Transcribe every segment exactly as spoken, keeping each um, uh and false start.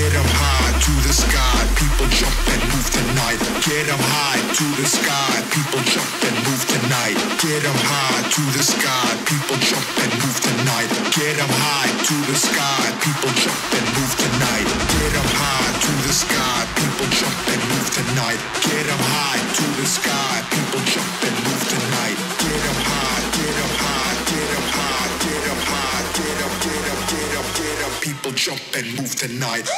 Get 'em high to the sky, people jump and move tonight. Get 'em high to the sky, people jump and move tonight. Get 'em high to the sky, people jump and move tonight. Get 'em high to the sky, people jump and move tonight. Get 'em high to the sky, people jump and move tonight. Get 'em high to the sky, people jump and move tonight. Get 'em high, get 'em high, get 'em high, get 'em high, get 'em, get 'em, get 'em, get 'em. People jump and move tonight.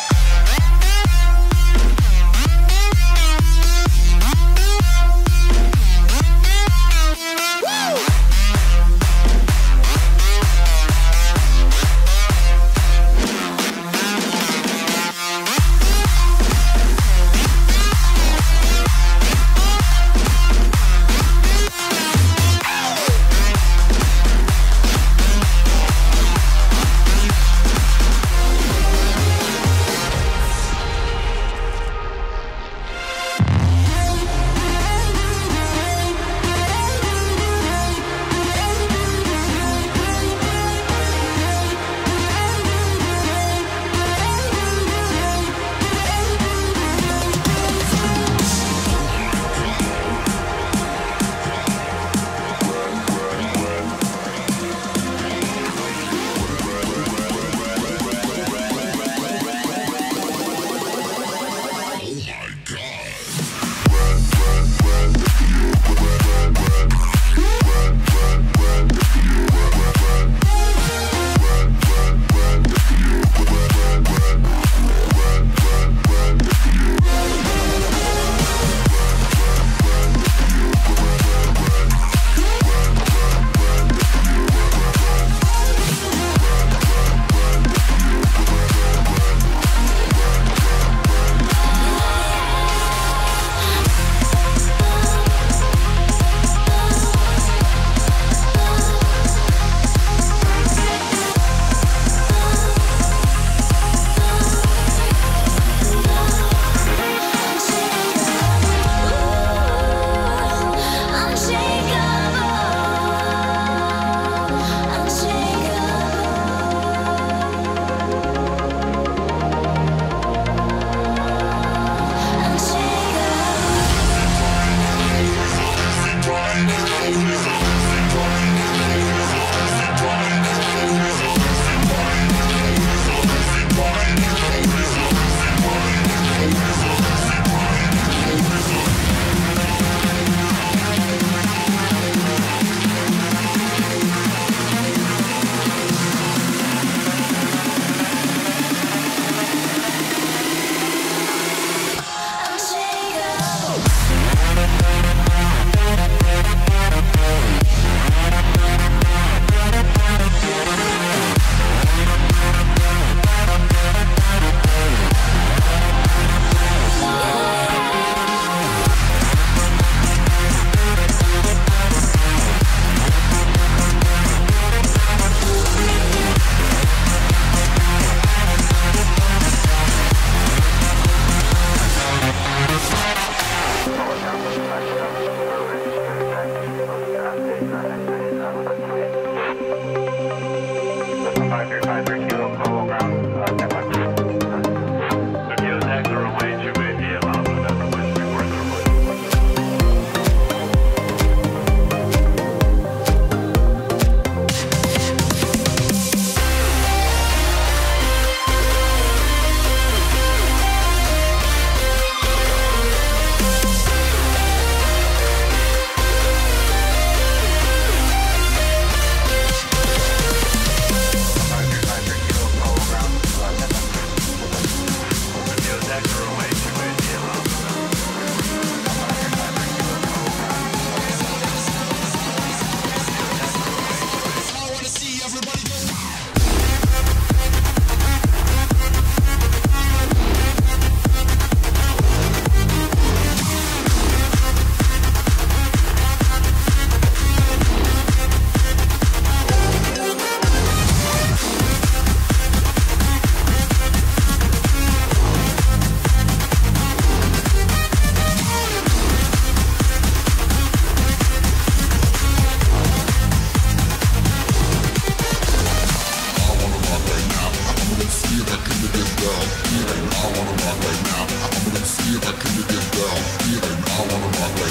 See if I can get down. Feeling I wanna rock like